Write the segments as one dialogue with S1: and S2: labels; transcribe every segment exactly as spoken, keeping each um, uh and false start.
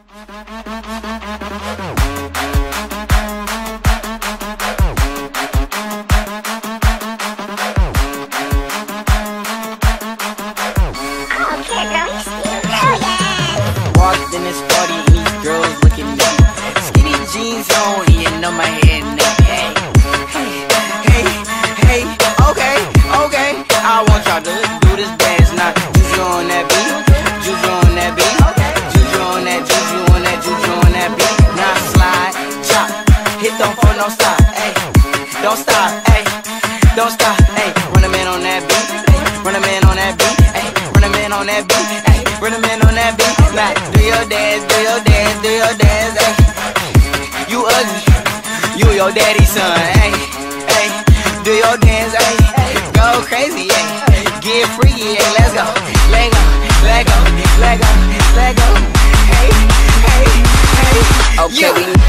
S1: Walked in this party and these girls looking at me. Skinny jeans on, you know my head neck. Hey, hey, hey, hey, okay, okay. I want y'all to do this dance now. Juju on that beat, juju on that beat, juju on that, juju on that, juju on that beat. Now slide, chop, hit don't fall, no stop, hey, don't stop, hey, don't stop, hey. Run a man on that beat, hey, run a man on that beat, hey, run a man on that beat, hey, run a man on that beat. Now do your dance, do your dance, do your dance, hey. You ugly, you your daddy's son, hey, hey. Do your dance, hey, go crazy, hey. Get freaky, hey, let's go, let go, let go, let go, let go, hey, hey, hey. Okay, you. we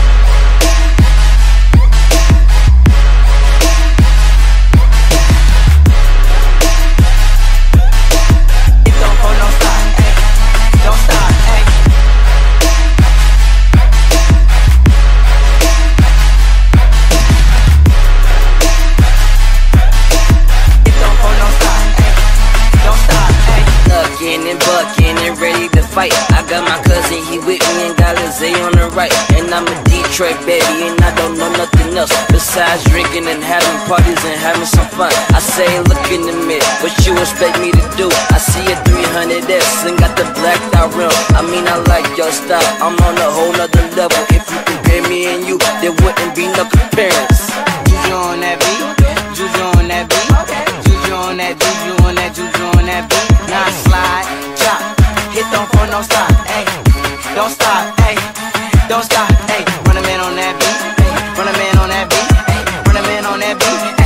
S1: and bucking and ready to fight. I got my cousin, he with me and got Lizzie on the right. And I'm a Detroit baby and I don't know nothing else besides drinking and having parties and having some fun. I say look in the mirror, what you expect me to do? I see a three hundred S and got the blacked out rim. I mean I like your style, I'm on a whole nother level. If you compare me and you, there wouldn't be no comparison. Juju on that beat, juju on that beat, juju on that, juju on that, juju on that beat. Now slide, chop, hit don't fall, no stop, ayy. Don't stop, ayy. Don't stop, ayy. Run a man on that beat, ayy. Run a man on that beat, ayy. Run a man on that beat.